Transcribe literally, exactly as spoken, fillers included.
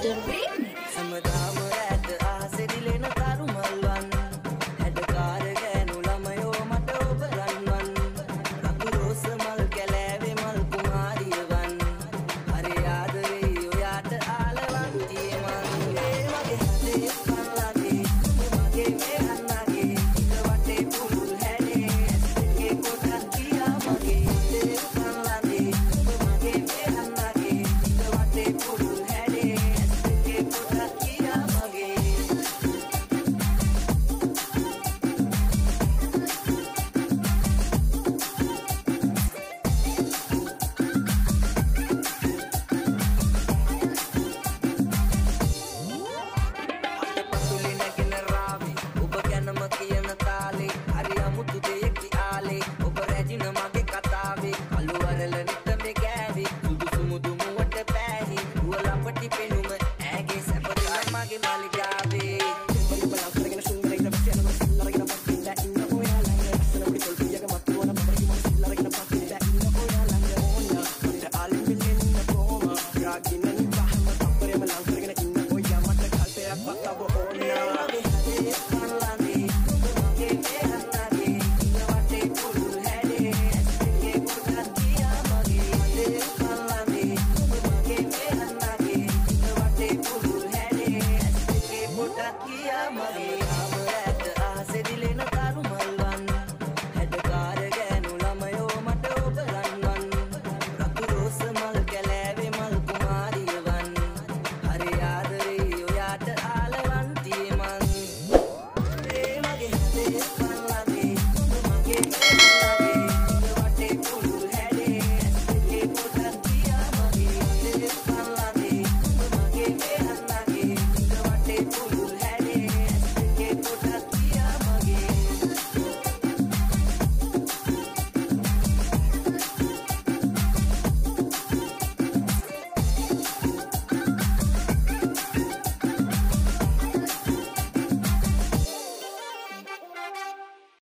හැමදාම රැට ආසෙ දිලෙන තරු මල්වන් හැඩකාර ගෑනු ළමයෝ මට ඔබ රන්වන් රතු රෝස මල් කැලෑවේ මල් කුමාරියවන් හරි ආදරේ ඔයාට ආලවන් ජීමන් ඒ මගේ හදේ කල්ලාගේ මගේ මේ හන්නාගේ ඉත වටේ පුල් හැඩේ ඇස්තේ කොටන් තියා මගේ හදේ කල්ලාගේ මගේ මේ හන්නාගේ ඉත වටේ පුල්